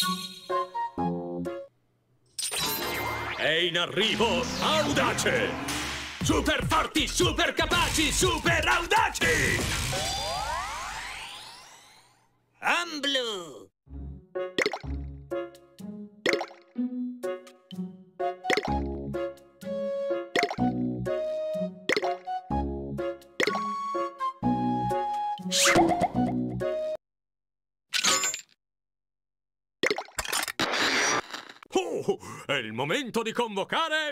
È in arrivo Audace! Super forti, super capaci, super audaci! Amblu! Oh, è il momento di convocare...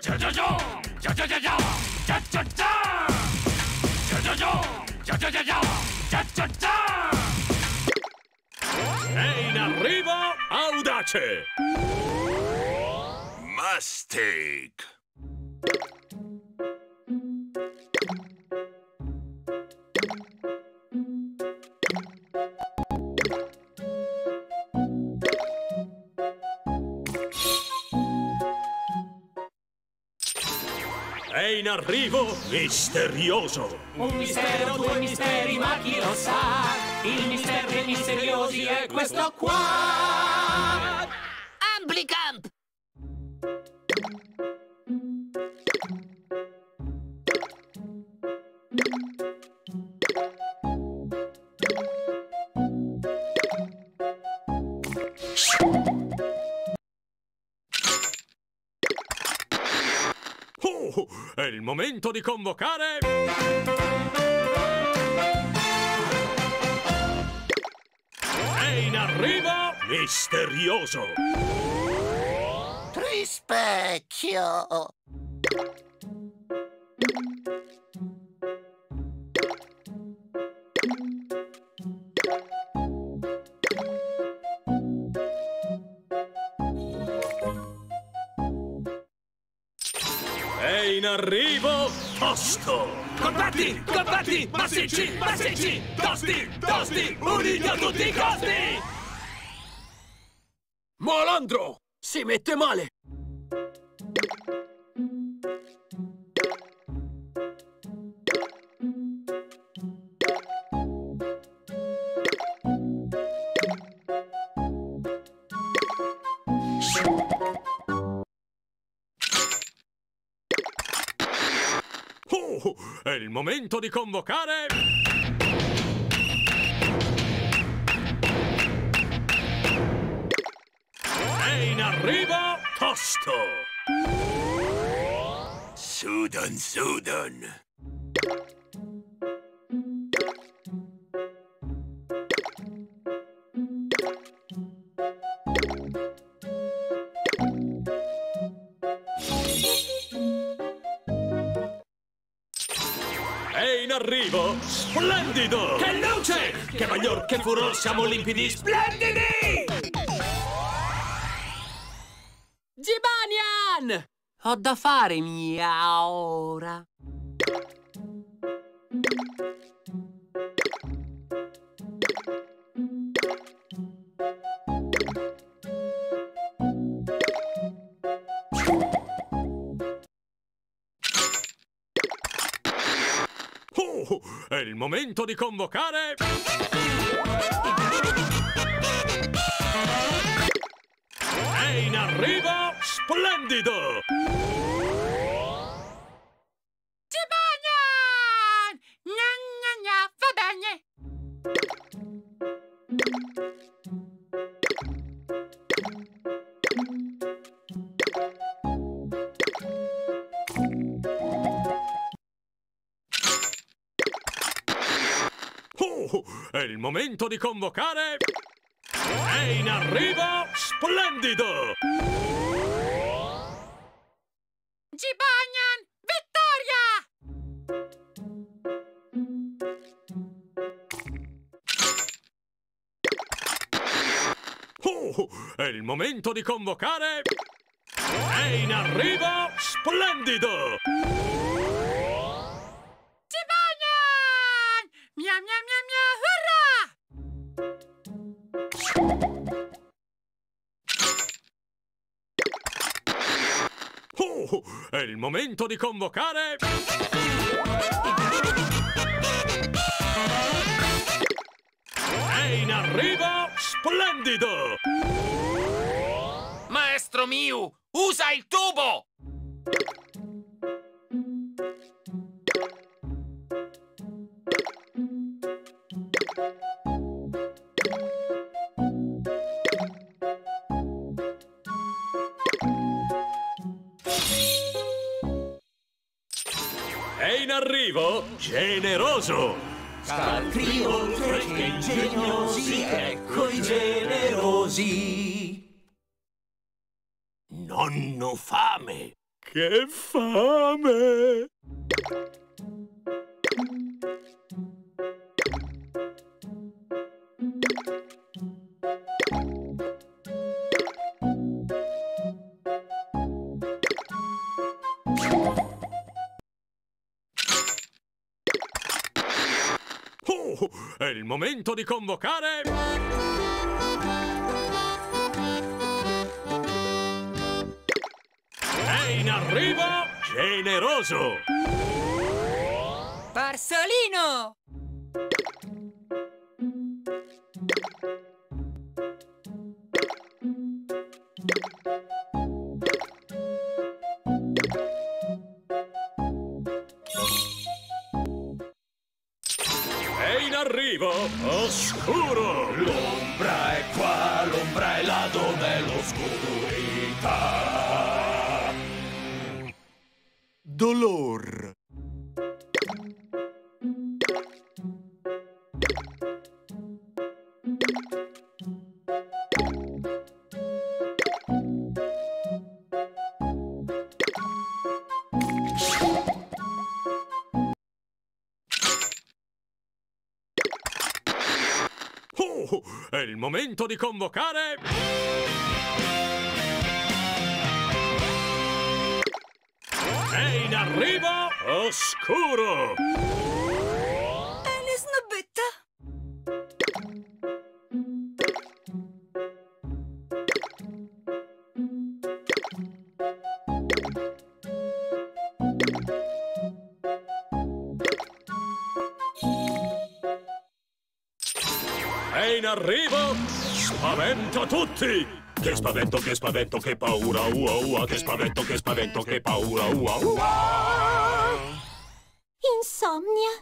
È in arrivo Audace! Mistake! È in arrivo Misterioso! Un mistero, due misteri, ma chi lo sa? Il mistero dei misteriosi è questo qua! Amblicamp! Oh, è il momento di convocare... È in arrivo Misterioso! Trispecchio! È in arrivo Tosto! Combatti, combatti, massicci, massicci, tosti, tosti, uniti a tutti i costi! Malandro! Si mette male! Oh, è il momento di convocare... È in arrivo Tosto! Sudan, Sudan! È in arrivo Splendido! Che luce! Che baglior, che furor, siamo limpidi, splendidi! Gibanian! Ho da fare mia ora. Oh, è il momento di convocare... È in arrivo Splendido! Gibanian! Gna gna gna, va bene. Oh, è il momento di convocare... È in arrivo Splendido! Gibanian, vittoria! Oh, è il momento di convocare... È in arrivo Splendido! Gibanian! Mia mia mia mia, hurra! Oh, è il momento di convocare... È in arrivo Splendido! maestro Miu! Usa il tubo! È in arrivo Generoso! Scaltri oltre che ingegnosi, ecco i generosi. Nonno Fame! Che fame! Oh, è il momento di convocare... È in arrivo Generoso! Barsolino! È in arrivo Oscuro! L'ombra è qua, l'ombra è là dove l'oscurità. Dolor. Oh, è il momento di convocare... È in arrivo Oscuro! Snobetta! È in arrivo Spaventa tutti! Che spavento, che paura, ua ua! Che spavento, che paura, ua ua! Insonnia.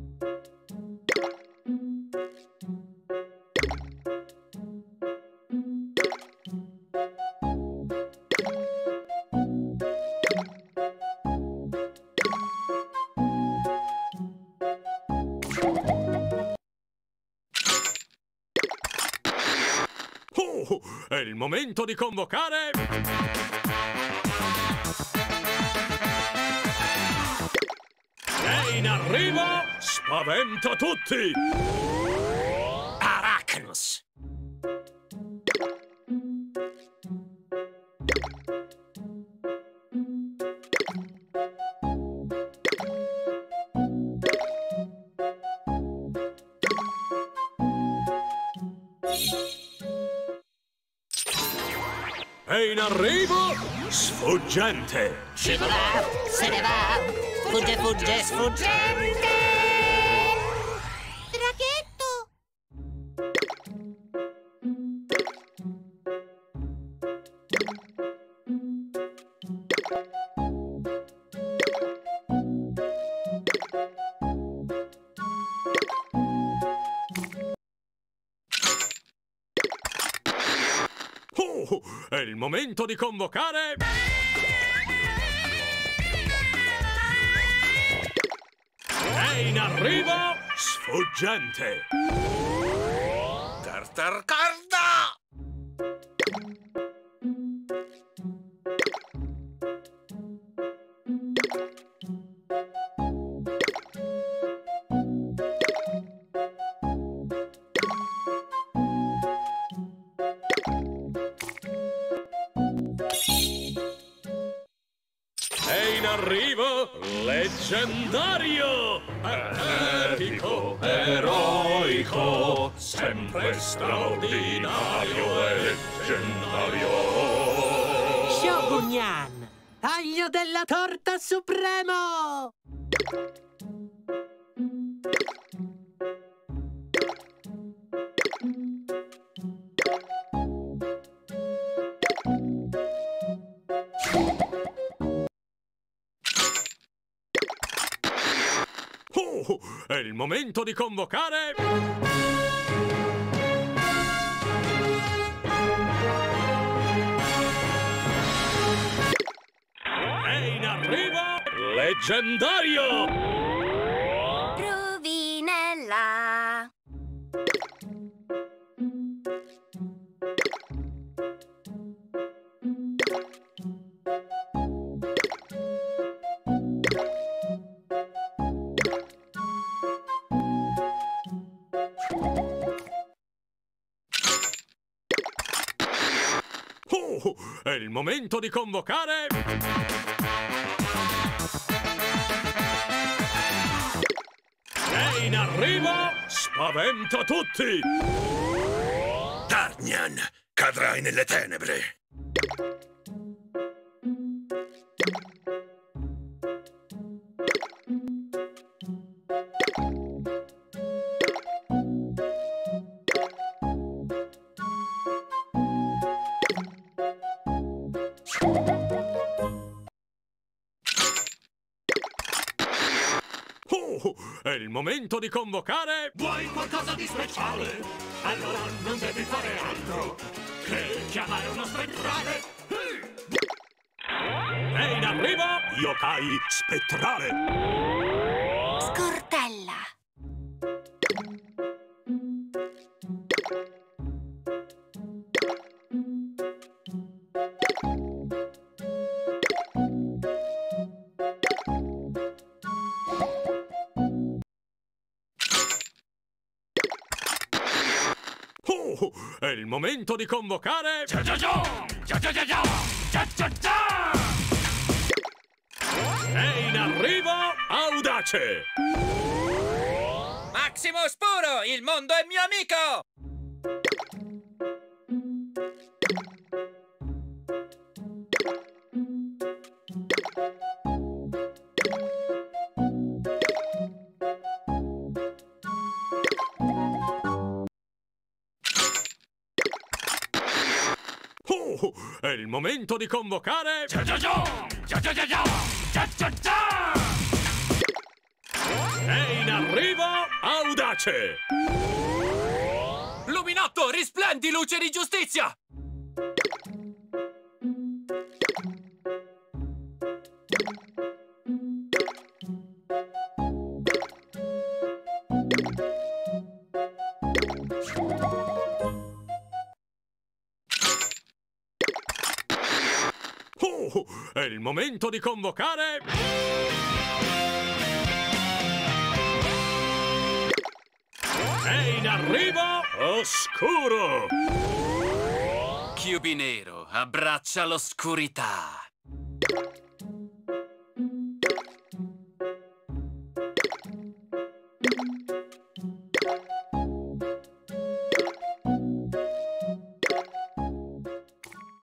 Oh, è il momento di convocare... È in arrivo Spaventa tutti! Arachnus! È in arrivo Sfuggente! Scivola, se ne va. Fugge, fugge, sfuggente. Draghetto. Oh, è il momento di convocare... È in arrivo Sfuggente! Tartarcarda! È in arrivo Leggendario! Epico, eroico, sempre straordinario e leggendario! Shogunyan, taglio della torta supremo! È il momento di convocare... È in arrivo leggendario! Ruvinella. È il momento di convocare... È in arrivo Spaventa tutti! Darnian, cadrai nelle tenebre! È il momento di convocare... Vuoi qualcosa di speciale? Allora non devi fare altro che chiamare uno spettrale. È in arrivo Yokai spettrale! Scortella. È il momento di convocare... È in arrivo Audace! Maximo Spuro, il mondo è mio amico! È il momento di convocare... È in arrivo Audace! Luminotto, risplendi, luce di giustizia! È il momento di convocare... È in arrivo Oscuro! Chiubi nero, abbraccia l'oscurità.